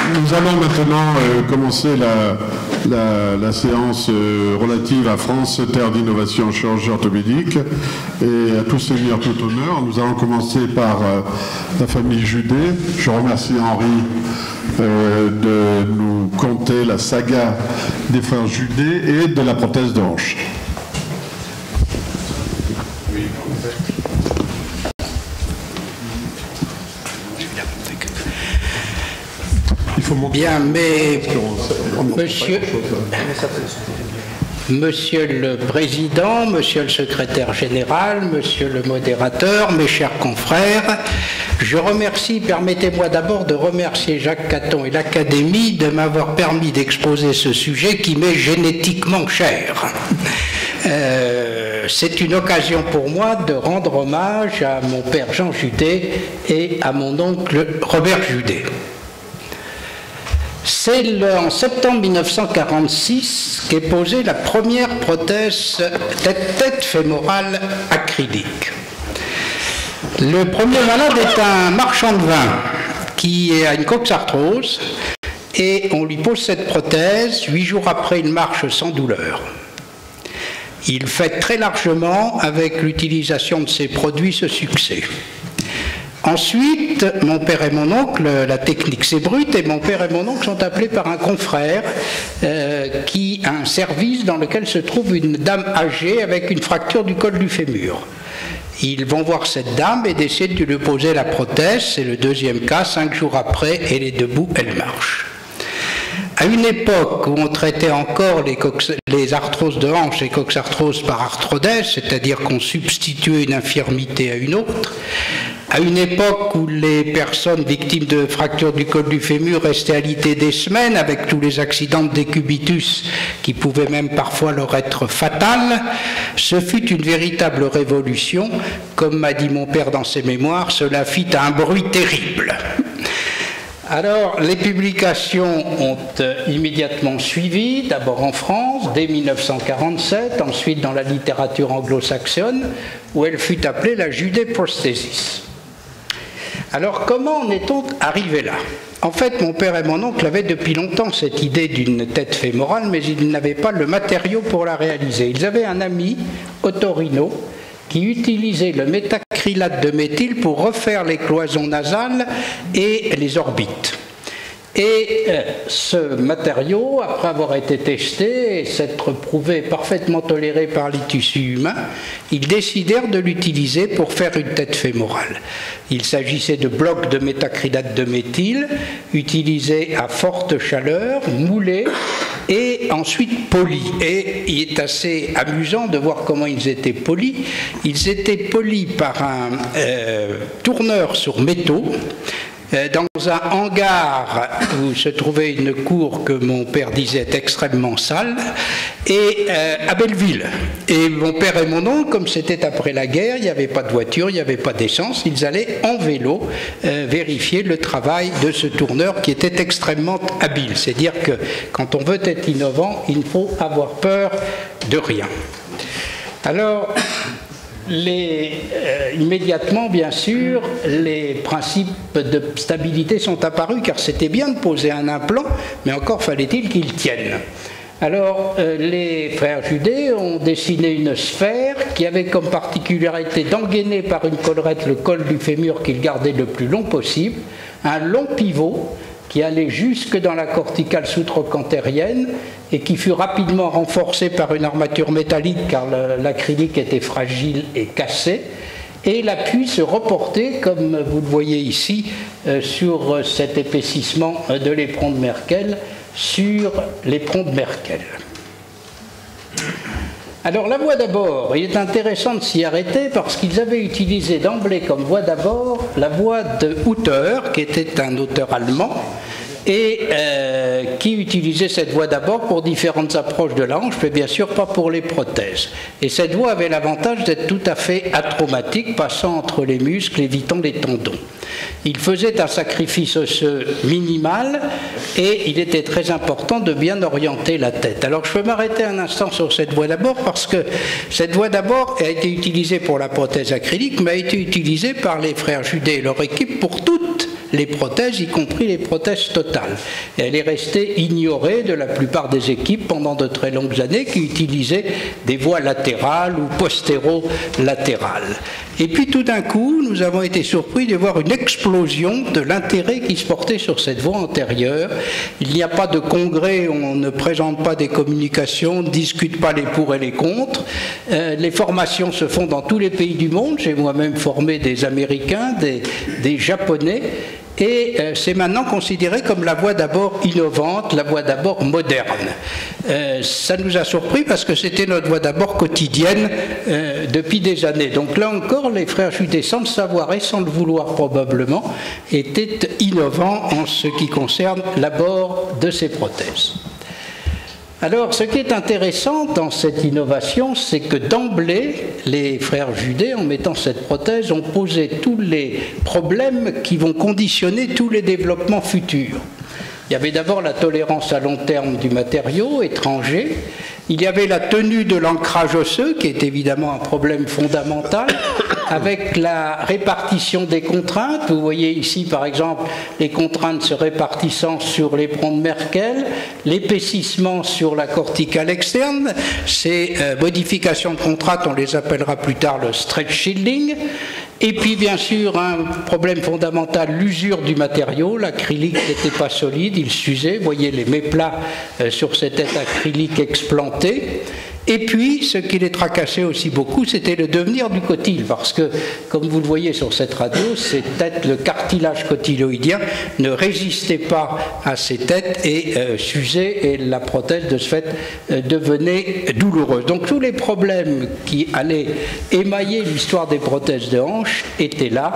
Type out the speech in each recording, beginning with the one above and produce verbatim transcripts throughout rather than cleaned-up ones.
nous allons maintenant euh, commencer la, la, la séance euh, relative à France, terre d'innovation en chirurgie orthopédique, et à tout seigneur, tout honneur. Nous allons commencer par euh, la famille Judet. Je remercie Henri euh, de nous conter la saga des frères Judet et de la prothèse de hanche. Bien, mais monsieur, monsieur le Président, monsieur le Secrétaire Général, monsieur le Modérateur, mes chers confrères, je remercie, permettez-moi d'abord de remercier Jacques Caton et l'Académie de m'avoir permis d'exposer ce sujet qui m'est génétiquement cher. Euh, c'est une occasion pour moi de rendre hommage à mon père Jean Judet et à mon oncle Robert Judet. C'est en septembre mille neuf cent quarante-six qu'est posée la première prothèse tête, tête fémorale acrylique. Le premier malade est un marchand de vin qui a une coxarthrose et on lui pose cette prothèse. Huit jours après, il marche sans douleur. Il fête très largement avec l'utilisation de ces produits ce succès. Ensuite, mon père et mon oncle, la technique c'est brut, et mon père et mon oncle sont appelés par un confrère euh, qui a un service dans lequel se trouve une dame âgée avec une fracture du col du fémur. Ils vont voir cette dame et décident de lui poser la prothèse. C'est le deuxième cas, cinq jours après, elle est debout, elle marche. À une époque où on traitait encore les, les arthroses de hanche et coxarthrose par arthrodèse, c'est-à-dire qu'on substituait une infirmité à une autre, à une époque où les personnes victimes de fractures du col du fémur restaient alitées des semaines avec tous les accidents de décubitus qui pouvaient même parfois leur être fatals, ce fut une véritable révolution. Comme m'a dit mon père dans ses mémoires, cela fit un bruit terrible. Alors, les publications ont euh, immédiatement suivi, d'abord en France, dès mille neuf cent quarante-sept, ensuite dans la littérature anglo-saxonne, où elle fut appelée la Judet prosthesis. Alors, comment en est-on arrivé là? En fait, mon père et mon oncle avaient depuis longtemps cette idée d'une tête fémorale, mais ils n'avaient pas le matériau pour la réaliser. Ils avaient un ami, Otorino, qui utilisait le métacrylate de méthyle pour refaire les cloisons nasales et les orbites. Et euh, ce matériau, après avoir été testé et s'être prouvé parfaitement toléré par les tissus humains, ils décidèrent de l'utiliser pour faire une tête fémorale. Il s'agissait de blocs de métacrylate de méthyle utilisés à forte chaleur, moulés et ensuite polis. Et il est assez amusant de voir comment ils étaient polis. Ils étaient polis par un euh, tourneur sur métaux, dans un hangar où se trouvait une cour que mon père disait est extrêmement sale, et euh, à Belleville. Et mon père et mon oncle, comme c'était après la guerre, il n'y avait pas de voiture, il n'y avait pas d'essence, ils allaient en vélo euh, vérifier le travail de ce tourneur qui était extrêmement habile. C'est-à-dire que quand on veut être innovant, il ne faut avoir peur de rien. Alors, Les, euh, immédiatement, bien sûr, les principes de stabilité sont apparus, car c'était bien de poser un implant, mais encore fallait-il qu'il tienne. Alors, euh, les frères Judet ont dessiné une sphère qui avait comme particularité d'engainer par une collerette le col du fémur qu'ils gardaient le plus long possible, un long pivot qui allait jusque dans la corticale sous-trochantérienne et qui fut rapidement renforcé par une armature métallique car l'acrylique était fragile et cassé, et l'appui se reportait, comme vous le voyez ici, euh, sur cet épaississement de l'éperon de Merkel, sur l'éperon de Merkel. Alors la voie d'abord, il est intéressant de s'y arrêter parce qu'ils avaient utilisé d'emblée comme voie d'abord la voie de Hutter, qui était un auteur allemand, et euh, qui utilisait cette voie d'abord pour différentes approches de la hanche, mais bien sûr pas pour les prothèses. Et cette voie avait l'avantage d'être tout à fait atraumatique, passant entre les muscles, évitant les tendons. Il faisait un sacrifice osseux minimal et il était très important de bien orienter la tête. Alors je peux m'arrêter un instant sur cette voie d'abord parce que cette voie d'abord a été utilisée pour la prothèse acrylique, mais a été utilisée par les frères Judet et leur équipe pour toutes les prothèses, y compris les prothèses totales. Et elle est restée ignorée de la plupart des équipes pendant de très longues années qui utilisaient des voies latérales ou postéro-latérales. Et puis tout d'un coup, nous avons été surpris de voir une explosion de l'intérêt qui se portait sur cette voie antérieure. Il n'y a pas de congrès, on ne présente pas des communications, on ne discute pas les pour et les contre. Euh, les formations se font dans tous les pays du monde. J'ai moi-même formé des Américains, des, des Japonais. Et euh, c'est maintenant considéré comme la voie d'abord innovante, la voie d'abord moderne. Euh, ça nous a surpris parce que c'était notre voie d'abord quotidienne euh, depuis des années. Donc là encore, les frères Judet, sans le savoir et sans le vouloir probablement, étaient innovants en ce qui concerne l'abord de ces prothèses. Alors, ce qui est intéressant dans cette innovation, c'est que d'emblée, les frères Judet, en mettant cette prothèse, ont posé tous les problèmes qui vont conditionner tous les développements futurs. Il y avait d'abord la tolérance à long terme du matériau étranger. Il y avait la tenue de l'ancrage osseux, qui est évidemment un problème fondamental, avec la répartition des contraintes. Vous voyez ici, par exemple, les contraintes se répartissant sur l'éperon de Merkel, l'épaississement sur la corticale externe. Ces euh, modifications de contraintes, on les appellera plus tard le stretch shielding. Et puis, bien sûr, un problème fondamental, l'usure du matériau. L'acrylique n'était pas solide, il s'usait. Vous voyez les méplats euh, sur ces têtes acryliques explantées. Et puis, ce qui les tracassait aussi beaucoup, c'était le devenir du cotyle, parce que, comme vous le voyez sur cette radio, ces têtes, le cartilage cotyloïdien ne résistait pas à ces têtes et euh, s'usait, et la prothèse, de ce fait, euh, devenait douloureuse. Donc, tous les problèmes qui allaient émailler l'histoire des prothèses de hanche étaient là.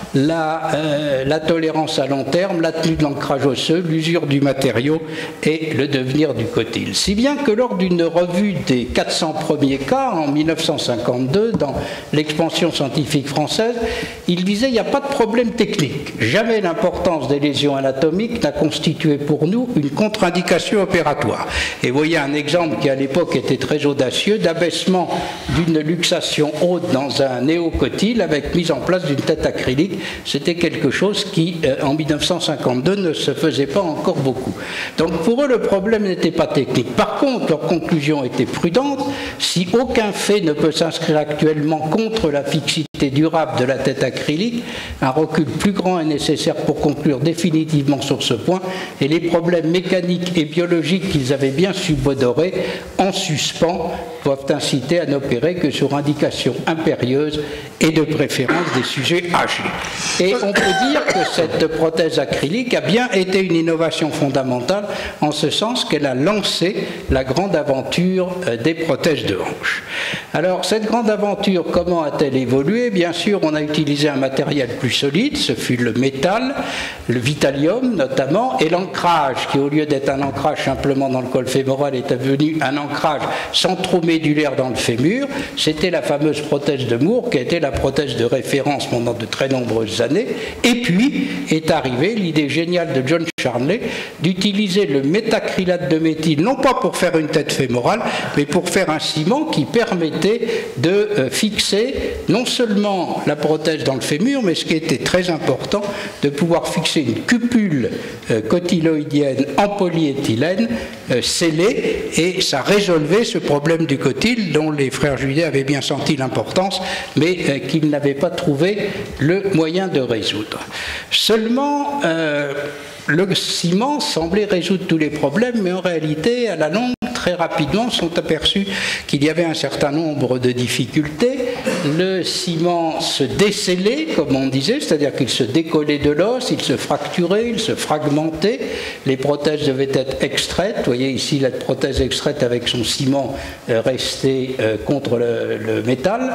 La, euh, la tolérance à long terme, la tenue de l'ancrage osseux, l'usure du matériau et le devenir du cotyle. Si bien que lors d'une revue des quatre cents premiers cas, en mille neuf cent cinquante-deux, dans l'expansion scientifique française, il disait il n'y a pas de problème technique. Jamais l'importance des lésions anatomiques n'a constitué pour nous une contre-indication opératoire. Et vous voyez un exemple qui à l'époque était très audacieux, d'abaissement d'une luxation haute dans un néocotyle avec mise en place d'une tête acrylique. C'était quelque chose qui, en mille neuf cent cinquante-deux, ne se faisait pas encore beaucoup. Donc pour eux, le problème n'était pas technique. Par contre, leur conclusion était prudente. Si aucun fait ne peut s'inscrire actuellement contre la fixité durable de la tête acrylique, un recul plus grand est nécessaire pour conclure définitivement sur ce point, et les problèmes mécaniques et biologiques qu'ils avaient bien subodorer en suspens doivent inciter à n'opérer que sur indication impérieuse et de préférence des sujets âgés. Et on peut dire que cette prothèse acrylique a bien été une innovation fondamentale en ce sens qu'elle a lancé la grande aventure des prothèses de hanche. Alors, cette grande aventure, comment a-t-elle évolué? Bien sûr, on a utilisé un matériel plus solide, ce fut le métal, le vitalium notamment, et l'ancrage, qui au lieu d'être un ancrage simplement dans le col fémoral, est devenu un ancrage centromédulaire dans le fémur. C'était la fameuse prothèse de Moore, qui a été la prothèse de référence pendant de très nombreuses années. Et puis est arrivée l'idée géniale de John Charnley d'utiliser le métacrylate de méthyle, non pas pour faire une tête fémorale, mais pour faire un ciment qui permettait de euh, fixer non seulement la prothèse dans le fémur, mais ce qui était très important, de pouvoir fixer une cupule euh, cotyloïdienne en polyéthylène euh, scellée, et ça résolvait ce problème du cotyle dont les frères Judet avaient bien senti l'importance, mais euh, qu'ils n'avaient pas trouvé le moyen de résoudre. Seulement, euh, le ciment semblait résoudre tous les problèmes, mais en réalité, à la longue, très rapidement, sont aperçus qu'il y avait un certain nombre de difficultés. Le ciment se décellait, comme on disait, c'est-à-dire qu'il se décollait de l'os, il se fracturait, il se fragmentait. Les prothèses devaient être extraites. Vous voyez ici la prothèse extraite avec son ciment resté contre le, le métal.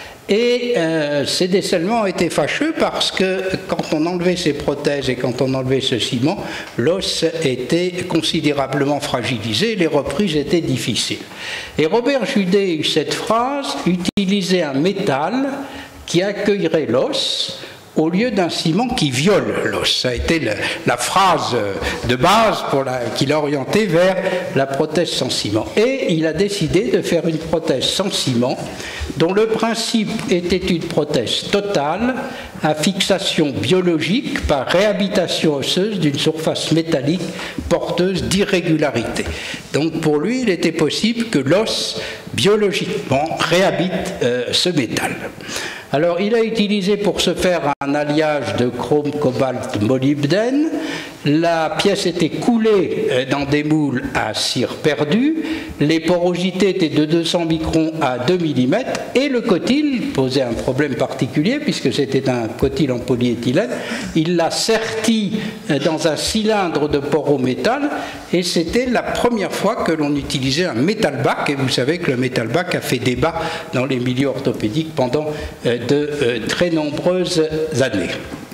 Et euh, ces décellements étaient fâcheux parce que quand on enlevait ces prothèses et quand on enlevait ce ciment, l'os était considérablement fragilisé, les reprises étaient difficiles. Et Robert Judet eut cette phrase, utiliser un métal qui accueillerait l'os au lieu d'un ciment qui viole l'os. Ça a été la, la phrase de base pour la, qui l'a orienté vers la prothèse sans ciment. Et il a décidé de faire une prothèse sans ciment, dont le principe était une prothèse totale, à fixation biologique par réhabitation osseuse d'une surface métallique porteuse d'irrégularité. Donc pour lui, il était possible que l'os biologiquement réhabite euh, ce métal. Alors il a utilisé pour ce faire un alliage de chrome, cobalt, molybdène. La pièce était coulée dans des moules à cire perdue, les porosités étaient de deux cents microns à deux millimètres et le cotil posait un problème particulier puisque c'était un cotil en polyéthylène. Il l'a serti dans un cylindre de porométal et c'était la première fois que l'on utilisait un métal bac, et vous savez que le métal bac a fait débat dans les milieux orthopédiques pendant de très nombreuses années.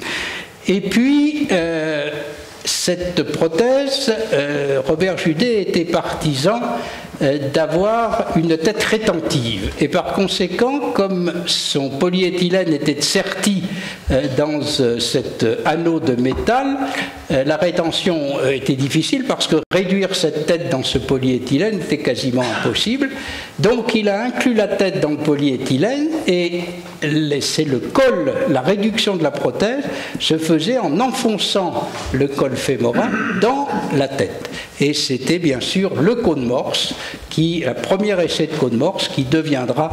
Et puis, euh, cette prothèse, euh, Robert Judet était partisan euh, d'avoir une tête rétentive. Et par conséquent, comme son polyéthylène était serti euh, dans euh, cet anneau de métal, euh, la rétention euh, était difficile parce que réduire cette tête dans ce polyéthylène était quasiment impossible. Donc il a inclus la tête dans le polyéthylène et c'est le col, la réduction de la prothèse se faisait en enfonçant le col fémoral dans la tête. Et c'était bien sûr le cône Morse, qui, le premier essai de cône Morse qui deviendra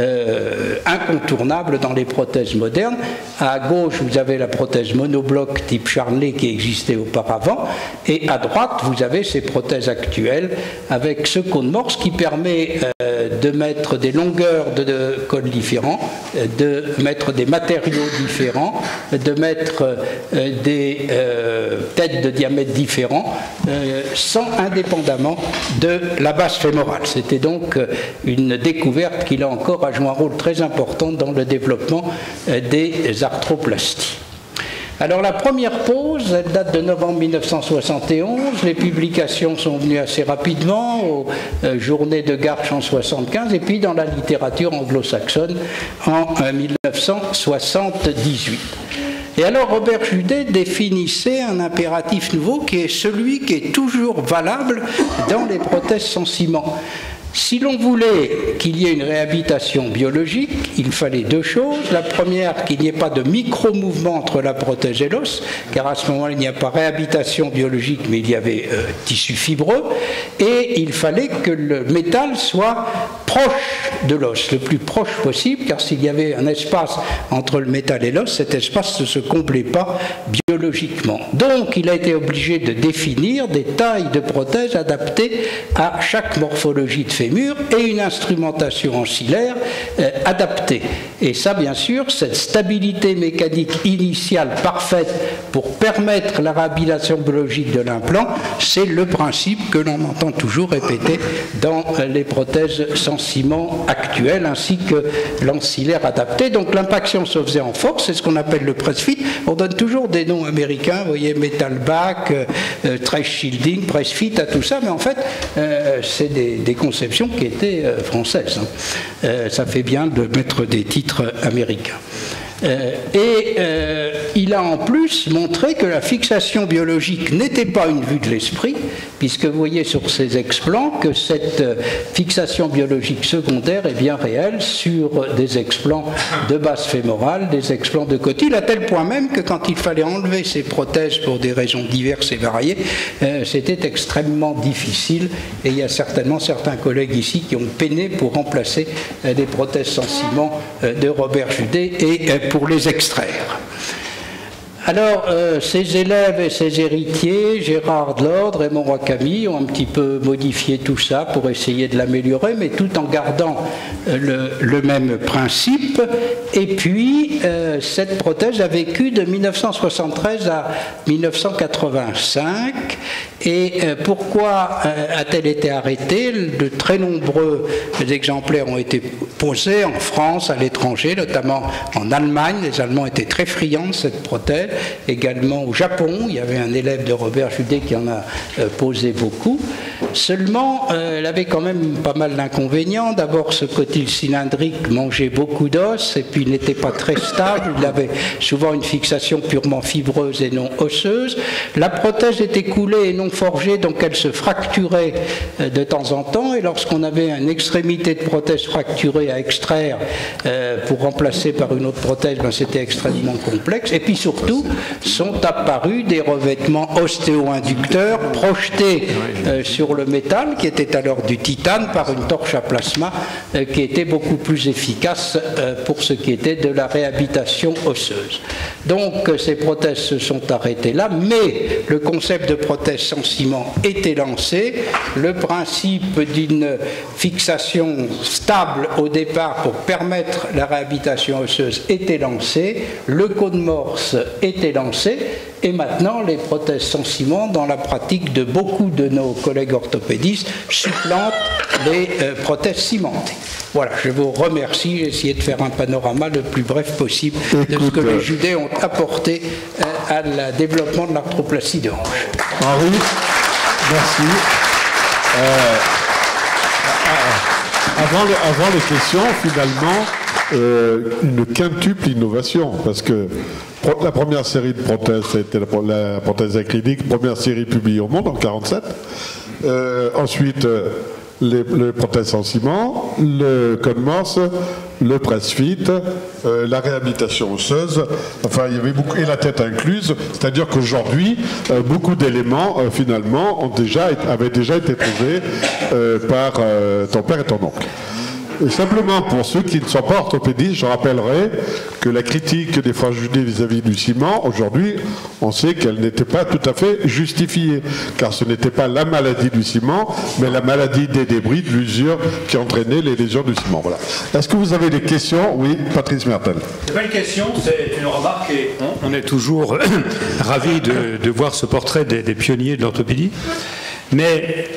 euh, incontournable dans les prothèses modernes. À gauche, vous avez la prothèse monobloc type Charnley qui existait auparavant, et à droite, vous avez ces prothèses actuelles avec ce cône Morse qui permet euh, de mettre des longueurs de, de col différents, de mettre des matériaux différents, de mettre euh, des euh, têtes de diamètre différents, euh, sans indépendamment de la base fémorale. C'était donc une découverte qui, là encore, a joué un rôle très important dans le développement euh, des arthroplasties. Alors la première pause, elle date de novembre mille neuf cent soixante et onze, les publications sont venues assez rapidement, aux euh, journées de Garches en soixante-quinze, et puis dans la littérature anglo-saxonne en euh, mille neuf cent soixante-dix-huit. Et alors Robert Judet définissait un impératif nouveau qui est celui qui est toujours valable dans les prothèses sans ciment. Si l'on voulait qu'il y ait une réhabilitation biologique, il fallait deux choses. La première, qu'il n'y ait pas de micro-mouvement entre la prothèse et l'os, car à ce moment-là, il n'y a pas réhabilitation biologique, mais il y avait euh, tissu fibreux. Et il fallait que le métal soit proche de l'os, le plus proche possible, car s'il y avait un espace entre le métal et l'os, cet espace ne se comblait pas biologiquement. Donc, il a été obligé de définir des tailles de prothèses adaptées à chaque morphologie de fémur et une instrumentation ancillaire euh, adaptée. Et ça, bien sûr, cette stabilité mécanique initiale parfaite pour permettre la réhabilitation biologique de l'implant, c'est le principe que l'on entend toujours répéter dans euh, les prothèses sans ciment actuelles, ainsi que l'ancillaire adapté. Donc l'impaction se faisait en force, c'est ce qu'on appelle le press fit. On donne toujours des noms américains, vous voyez, metal back, euh, euh, trace shielding, press fit, à tout ça, mais en fait, euh, c'est des, des conceptions qui étaient euh, françaises. Hein. Euh, ça fait bien de mettre des titres américains. Euh, et euh, il a en plus montré que la fixation biologique n'était pas une vue de l'esprit, puisque vous voyez sur ces explants que cette euh, fixation biologique secondaire est bien réelle sur des explants de base fémorale, des explants de cotyle, à tel point même que quand il fallait enlever ces prothèses pour des raisons diverses et variées, euh, c'était extrêmement difficile, et il y a certainement certains collègues ici qui ont peiné pour remplacer euh, des prothèses sans ciment euh, de Robert Judet et euh, pour les extraire. Alors, euh, ses élèves et ses héritiers, Gérard Delordre et Raymond Camille, ont un petit peu modifié tout ça pour essayer de l'améliorer, mais tout en gardant euh, le, le même principe. Et puis, euh, cette prothèse a vécu de mille neuf cent soixante-treize à mille neuf cent quatre-vingt-cinq. Et euh, pourquoi euh, a-t-elle été arrêtée? De très nombreux exemplaires ont été posés en France, à l'étranger, notamment en Allemagne. Les Allemands étaient très friands de cette prothèse. Également au Japon, il y avait un élève de Robert Judet qui en a euh, posé beaucoup. Seulement, euh, elle avait quand même pas mal d'inconvénients. D'abord, ce cotyle cylindrique mangeait beaucoup d'os et puis il n'était pas très stable. Il avait souvent une fixation purement fibreuse et non osseuse. La prothèse était coulée et non forgée, donc elle se fracturait euh, de temps en temps. Et lorsqu'on avait une extrémité de prothèse fracturée à extraire euh, pour remplacer par une autre prothèse, ben, c'était extrêmement complexe. Et puis surtout, sont apparus des revêtements ostéo-inducteurs projetés euh, sur le métal, qui était alors du titane, par une torche à plasma euh, qui était beaucoup plus efficace euh, pour ce qui était de la réhabilitation osseuse. Donc euh, ces prothèses se sont arrêtées là, mais le concept de prothèse sans ciment était lancé. Le principe d'une fixation stable au départ pour permettre la réhabilitation osseuse était lancé. Le code Morse était lancé. Et maintenant, les prothèses sans ciment, dans la pratique de beaucoup de nos collègues orthopédistes, supplantent les euh, prothèses cimentées. Voilà, je vous remercie. J'ai essayé de faire un panorama le plus bref possible Écoute, de ce que les Judées ont apporté euh, à le développement de l'arthroplastie de hanche. Henri, merci. Euh, avant, les, avant les questions, finalement, euh, une quintuple innovation, parce que la première série de prothèses, c'était la, la prothèse acrylique, première série publiée au monde en mille neuf cent quarante-sept. Euh, ensuite, euh, les, les prothèses en ciment, le code Morse, le press-fit, euh, la réhabilitation osseuse, enfin il y avait beaucoup, et la tête incluse, c'est-à-dire qu'aujourd'hui, euh, beaucoup d'éléments, euh, finalement, ont déjà, avaient déjà été trouvés euh, par euh, ton père et ton oncle. Et simplement pour ceux qui ne sont pas orthopédistes, je rappellerai que la critique des frères Judée vis-à-vis du ciment, aujourd'hui, on sait qu'elle n'était pas tout à fait justifiée, car ce n'était pas la maladie du ciment, mais la maladie des débris, de l'usure qui entraînait les lésions du ciment. Voilà. Est-ce que vous avez des questions? Oui, Patrice Mertel. C'est pas une question, c'est une remarque. Et on est toujours ravis de, de voir ce portrait des, des pionniers de l'orthopédie, mais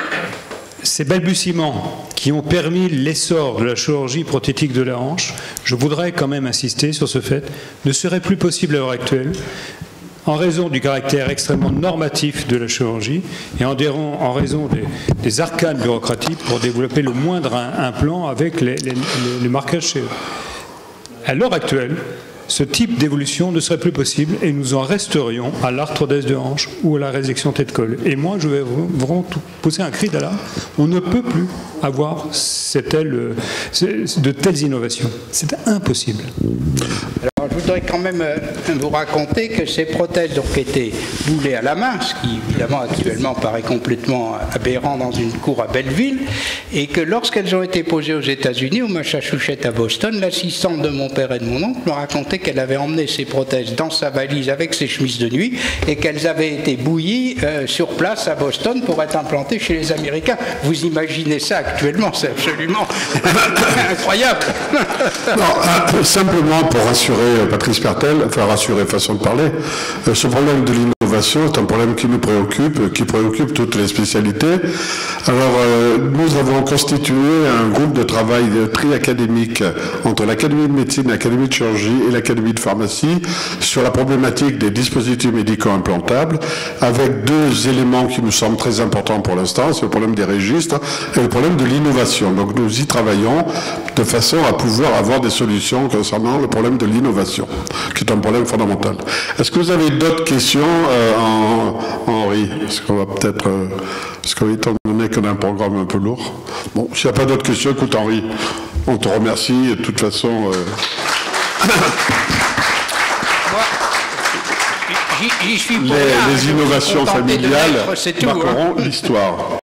ces balbutiements qui ont permis l'essor de la chirurgie prothétique de la hanche, je voudrais quand même insister sur ce fait, ne serait plus possible à l'heure actuelle en raison du caractère extrêmement normatif de la chirurgie et en, en raison des, des arcanes bureaucratiques pour développer le moindre implant avec les, les, les, les marquages chez eux. À l'heure actuelle, ce type d'évolution ne serait plus possible et nous en resterions à l'arthrodèse de hanche ou à la résection tête-colle. Et moi, je vais vraiment pousser un cri d'alarme. On ne peut plus avoir cette telle, de telles innovations. C'est impossible. Alors, je voudrais quand même vous raconter que ces prothèses ont été boulées à la main, ce qui évidemment actuellement paraît complètement aberrant dans une cour à Belleville, et que lorsqu'elles ont été posées aux États-Unis, au Massachusetts à Boston, l'assistante de mon père et de mon oncle me racontait qu'elle avait emmené ces prothèses dans sa valise avec ses chemises de nuit et qu'elles avaient été bouillies euh, sur place à Boston pour être implantées chez les Américains. Vous imaginez ça actuellement, c'est absolument incroyable. Non, euh, simplement pour rassurer euh, Patrice Mertel, enfin rassurer façon de parler, euh, ce problème de l'innovation est un problème qui nous préoccupe, qui préoccupe toutes les spécialités. Alors, euh, nous avons constitué un groupe de travail de tri académique entre l'Académie de médecine, l'Académie de chirurgie et l'Académie de pharmacie sur la problématique des dispositifs médicaux implantables, avec deux éléments qui nous semblent très importants pour l'instant, c'est le problème des registres et le problème de l'innovation. Donc nous y travaillons de façon à pouvoir avoir des solutions concernant le problème de l'innovation, qui est un problème fondamental. Est-ce que vous avez d'autres questions, euh, en, Henri? Parce qu'on va peut-être... Euh, parce qu'étant donné qu'on a un programme un peu lourd. Bon, s'il n'y a pas d'autres questions, écoute Henri, on te remercie. De toute façon... Euh... J'y suis pour les, rien, les innovations familiales marqueront l'histoire.